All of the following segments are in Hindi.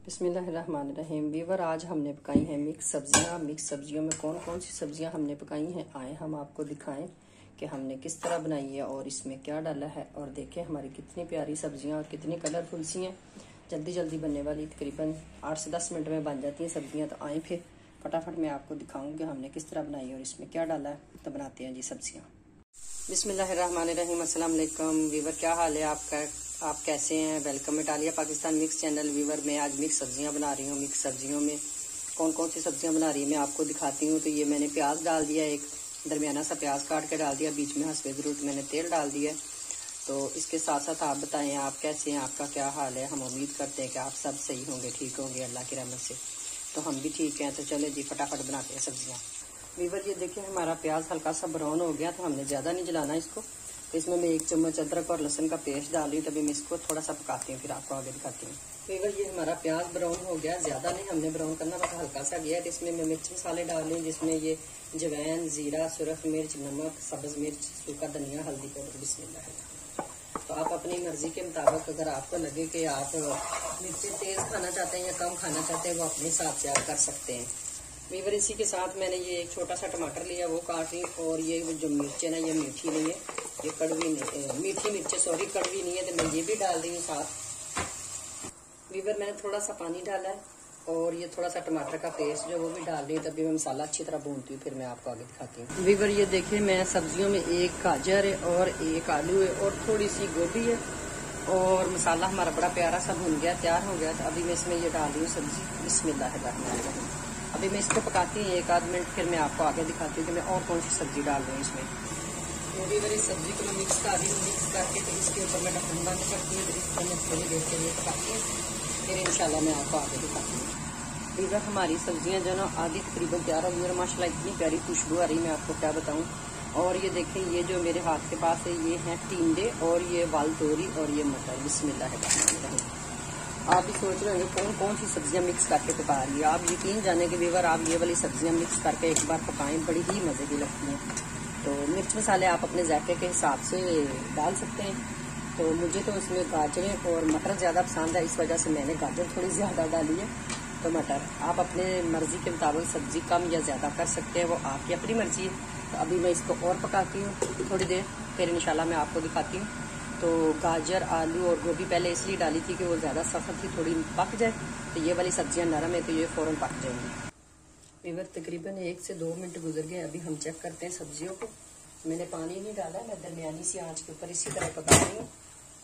बिस्मिल्लाहिर्रहमानिर्रहीम। वीवर आज हमने पकाई हैं मिक्स सब्जियां। मिक्स सब्जियों में कौन कौन सी सब्जियां हमने पकाई हैं, आए हम आपको दिखाएं कि हमने किस तरह बनाई है और इसमें क्या डाला है। और देखें हमारी कितनी प्यारी सब्जियां और कितनी कलरफुल सी हैं। जल्दी जल्दी बनने वाली, तकरीबन 8 से 10 मिनट में बन जाती हैं सब्जियाँ। तो आए फिर फटाफट मैं आपको दिखाऊँ कि हमने किस तरह बनाई है और इसमें क्या डाला है। तो बनाते हैं जी सब्जियाँ। बिस्मिल्लाहिर्रहमानिर्रहीम। अस्सलाम वालेकुम वीवर, क्या हाल है आपका? आप कैसे हैं? Welcome Italia Pakistan mix channel. Viewer मैं आज मिक्स सब्जियां बना रही हूँ। मिक्स सब्जियों में कौन कौन सी सब्जियां बना रही है मैं आपको दिखाती हूँ। तो ये मैंने प्याज डाल दिया, एक दरमियाना सा प्याज काट के डाल दिया, बीच में हस्बे ज़रूरत मैंने तेल डाल दिया। तो इसके साथ साथ आप बताएं आप कैसे हैं, आपका क्या हाल है। हम उम्मीद करते हैं कि आप सब सही होंगे, ठीक होंगे अल्लाह की रहमत से। तो हम भी ठीक हैं। तो चले जी फटाफट बनाते हैं सब्जियाँ। वीवर ये देखिए हमारा प्याज हल्का सा ब्राउन हो गया, तो हमने ज़्यादा नहीं जलाना इसको। तो इसमें मैं 1 चम्मच अदरक और लहसुन का पेस्ट डाल रही हूँ। तभी मैं इसको थोड़ा सा पकाती हूँ, फिर आपको आगे दिखाती हूँ। वीवर ये हमारा प्याज ब्राउन हो गया, ज़्यादा नहीं हमने ब्राउन करना, बस हल्का सा गया है। इसमें मैं मिर्च मसाले डाल रही हूँ, जिसमें ये जवैन, ज़ीरा, सुरख मिर्च, नमक, सब्ज़ मिर्च, सूखा धनिया, हल्दी पाउडर। बिस्मिल्लाह। तो आप अपनी मर्जी के मुताबिक, अगर आपको लगे कि आप मिर्चें तेज़ खाना चाहते हैं या कम खाना चाहते हैं, वो अपने हिसाब से आप कर सकते हैं। वीवर इसी के साथ मैंने ये एक छोटा सा टमाटर लिया, वो काट ली। और ये जो मिर्च है ना, ये मीठी नहीं है, ये कड़वी नहीं, मीठी मिर्च सॉरी कड़वी नहीं है, तो मैं ये भी डाल दी हूँ साथ। वीवर मैंने थोड़ा सा पानी डाला है और ये थोड़ा सा टमाटर का पेस्ट जो वो भी डाल रही हूँ। तभी मैं मसाला अच्छी तरह भूनती हूँ, फिर मैं आपको आगे दिखाती हूँ। वीवर ये देखिए मैं सब्जियों में एक गाजर है और एक आलू है और थोड़ी सी गोभी है। और मसाला हमारा बड़ा प्यारा सा भून गया, तैयार हो गया। तो अभी मैं इसमें ये डाल रही हूँ सब्जी। बिस्मिल्लाहिर्रहमानिर्रहीम। अभी मैं इसको पकाती हूँ 1 आध मिनट, फिर मैं आपको आगे दिखाती हूँ कि मैं और कौन सी सब्जी डाल रही हूँ इसमें। तो भी मेरी सब्जी को मैं मिक्स कर रही हूँ, मिक्स करके तो इसके ऊपर मैं ढक्कन बंद करती हूँ। तो इस पर मैं थोड़ी देर के लिए पकाती हूँ, फिर इंशाल्लाह मैं आपको आगे दिखाती हूँ। वीवर हमारी सब्जियाँ जो ना आधी तकरीबन तैयार हो गई और माशाल्लाह इतनी प्यारी खुशबू आ रही है, मैं आपको क्या बताऊँ। और ये देखें, ये जो मेरे हाथ के पास है ये हैं टिंडे और ये वाल तोरी और ये मटर। बिस्मिल्लाहिर्रहमानिर्रहीम। आप भी सोच रहे होंगे कौन कौन सी सब्जियां मिक्स करके पका रही है। आप यकीन जाने के वीवर, आप ये वाली सब्जियां मिक्स करके एक बार पकाएं, बड़ी ही मज़े की लगती हैं। तो मिर्च मसाले आप अपने जायके के हिसाब से डाल सकते हैं। तो मुझे तो इसमें गाजरें और मटर ज़्यादा पसंद है, इस वजह से मैंने गाजर थोड़ी ज़्यादा डाली है। तो मटर आप अपने मर्ज़ी के मुताबिक सब्ज़ी कम या ज़्यादा कर सकते हैं, वो आपकी अपनी मर्ज़ी है। तो अभी मैं इसको और पकाती हूँ थोड़ी देर, फिर इंशाल्लाह मैं आपको दिखाती हूँ। तो गाजर, आलू और गोभी पहले इसलिए डाली थी कि वो ज़्यादा सख्त थी, थोड़ी पक जाए। तो ये वाली सब्जियां नरम है तो ये फ़ौरन पक जाएंगी। वीवर तकरीबन 1 से 2 मिनट गुजर गए। अभी हम चेक करते हैं सब्जियों को। मैंने पानी नहीं डाला, मैं दरमियानी सी आंच के ऊपर इसी तरह पका रही हूँ।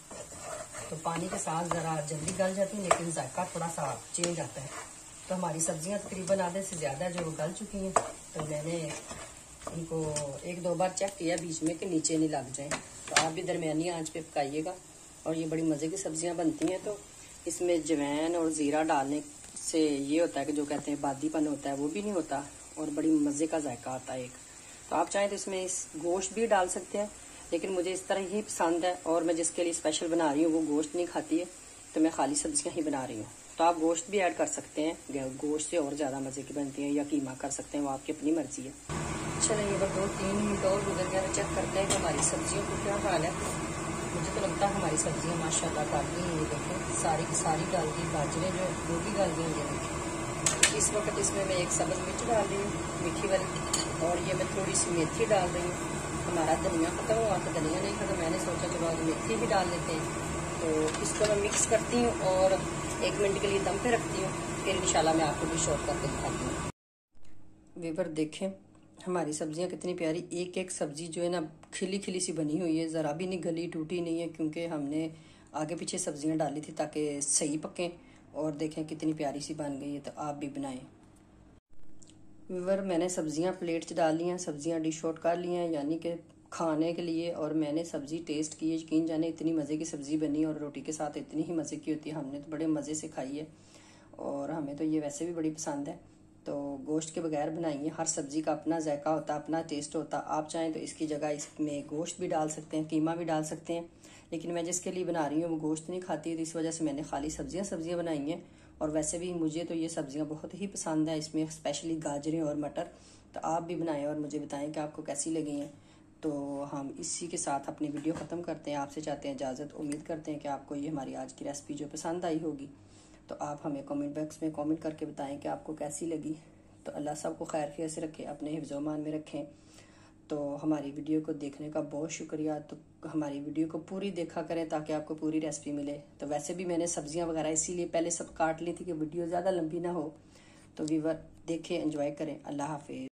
तो पानी के साथ ज़रा जल्दी गल जाती है, लेकिन जायका थोड़ा सा चेंज आता है। तो हमारी सब्जियाँ तकरीबन आधे से ज़्यादा जो गल चुकी हैं। तो मैंने इनको 1-2 बार चेक किया बीच में कि नीचे नहीं लग जाए। तो आप भी दरमियानी आंच पे पकाइएगा। और ये बड़ी मज़े की सब्जियां बनती हैं। तो इसमें जवैन और ज़ीरा डालने से ये होता है कि जो कहते हैं बादीपन होता है वो भी नहीं होता और बड़ी मज़े का जायका आता है एक। तो आप चाहें तो इसमें इस गोश्त भी डाल सकते हैं, लेकिन मुझे इस तरह ही पसंद है। और मैं जिसके लिए स्पेशल बना रही हूँ वो गोश्त नहीं खाती है, तो मैं खाली सब्जियाँ ही बना रही हूँ। तो आप गोश्त भी ऐड कर सकते हैं, गोश्त से और ज़्यादा मज़े की बनती है, या कीमा कर सकते हैं, वो आपकी अपनी मर्जी है। चलिए ये 2-3 मिनट और गुजर गया तो चेक करते हैं कि हमारी सब्जियों को क्या हाल है। मुझे तो लगता है हमारी सब्जियां माशाल्लाह डाल दी हैं। ये देखें सारी की सारी डाल दी, गाजरें जो गोभी डाल दी हैं। इस वक्त इसमें मैं एक सब्ज़ मिर्च डाल रही हूँ, मीठी वाली, और ये मैं थोड़ी सी मेथी डाल रही हूँ। हमारा धनिया खत्म हुआ तो धनिया नहीं खत्म, मैंने सोचा चलो आज मेथी भी डाल लेते हैं। तो इसको मैं मिक्स करती हूँ और 1 मिनट के लिए दम पे रखती हूँ, फिर इंशाल्लाह मैं आपको डिश आउट करके दिखाती हूँ। वीवर देखें हमारी सब्जियां कितनी प्यारी, एक एक सब्जी जो है ना खिली खिली सी बनी हुई है, ज़रा भी नहीं गली टूटी नहीं है, क्योंकि हमने आगे पीछे सब्जियां डाली थी ताकि सही पकें। और देखें कितनी प्यारी सी बन गई है। तो आप भी बनाएं। वीवर मैंने सब्जियां प्लेट च डाल ली हैं, सब्जियां डिश आउट कर ली हैं, यानी कि खाने के लिए। और मैंने सब्जी टेस्ट की, यकीन जाने इतनी मज़े की सब्ज़ी बनी और रोटी के साथ इतनी ही मज़े की होती है। हमने तो बड़े मज़े से खाई है और हमें तो ये वैसे भी बड़ी पसंद है। तो गोश्त के बगैर बनाई है। हर सब्जी का अपना जायका होता है, अपना टेस्ट होता है। आप चाहें तो इसकी जगह इसमें गोश्त भी डाल सकते हैं, कीमा भी डाल सकते हैं, लेकिन मैं जिसके लिए बना रही हूँ वो गोश्त नहीं खाती, तो इस वजह से मैंने खाली सब्जियां बनाई हैं। और वैसे भी मुझे तो ये सब्जियां बहुत ही पसंद है, इसमें स्पेशली गाजरें और मटर। तो आप भी बनाएं और मुझे बताएं कि आपको कैसी लगी हैं। तो हम इसी के साथ अपनी वीडियो ख़त्म करते हैं। आपसे चाहते हैं इजाज़त। उम्मीद करते हैं कि आपको ये हमारी आज की रेसिपी जो पसंद आई होगी। तो आप हमें कमेंट बॉक्स में कमेंट करके बताएं कि आपको कैसी लगी। तो अल्लाह सबको खैर खैर से रखे, अपने हिफ्ज़-ओ-मान में रखें। तो हमारी वीडियो को देखने का बहुत शुक्रिया। तो हमारी वीडियो को पूरी देखा करें ताकि आपको पूरी रेसिपी मिले। तो वैसे भी मैंने सब्जियां वगैरह इसीलिए पहले सब काट ली थी कि वीडियो ज़्यादा लंबी ना हो। तो व्यूअर देखें, एंजॉय करें। अल्लाह हाफिज़।